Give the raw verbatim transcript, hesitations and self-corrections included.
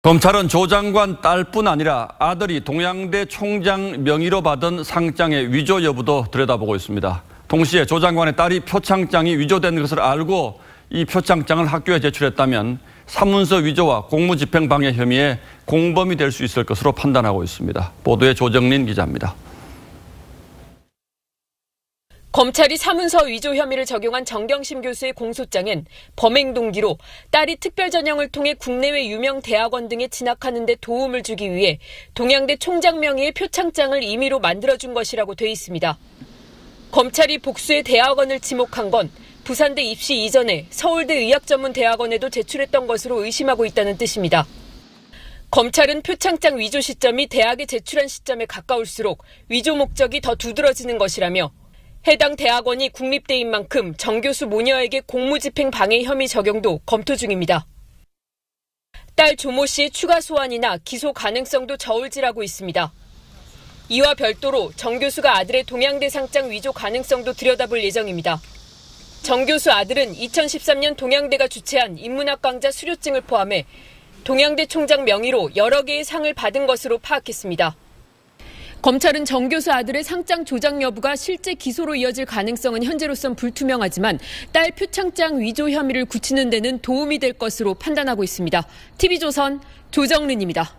검찰은 조 장관 딸뿐 아니라 아들이 동양대 총장 명의로 받은 상장의 위조 여부도 들여다보고 있습니다. 동시에 조 장관의 딸이 표창장이 위조된 것을 알고 이 표창장을 학교에 제출했다면 사문서 위조와 공무집행 방해 혐의의 공범이 될 수 있을 것으로 판단하고 있습니다. 보도에 조정린 기자입니다. 검찰이 사문서 위조 혐의를 적용한 정경심 교수의 공소장엔 범행 동기로 딸이 특별 전형을 통해 국내외 유명 대학원 등에 진학하는 데 도움을 주기 위해 동양대 총장 명의의 표창장을 임의로 만들어준 것이라고 돼 있습니다. 검찰이 복수의 대학원을 지목한 건 부산대 입시 이전에 서울대 의학전문대학원에도 제출했던 것으로 의심하고 있다는 뜻입니다. 검찰은 표창장 위조 시점이 대학에 제출한 시점에 가까울수록 위조 목적이 더 두드러지는 것이라며 해당 대학원이 국립대인 만큼 정 교수 모녀에게 공무집행 방해 혐의 적용도 검토 중입니다. 딸 조모 씨의 추가 소환이나 기소 가능성도 저울질하고 있습니다. 이와 별도로 정 교수가 아들의 동양대 상장 위조 가능성도 들여다볼 예정입니다. 정 교수 아들은 이천십삼 년 동양대가 주최한 인문학 강좌 수료증을 포함해 동양대 총장 명의로 여러 개의 상을 받은 것으로 파악했습니다. 검찰은 정 교수 아들의 상장 조작 여부가 실제 기소로 이어질 가능성은 현재로선 불투명하지만 딸 표창장 위조 혐의를 굳히는 데는 도움이 될 것으로 판단하고 있습니다. 티비조선 조정린입니다.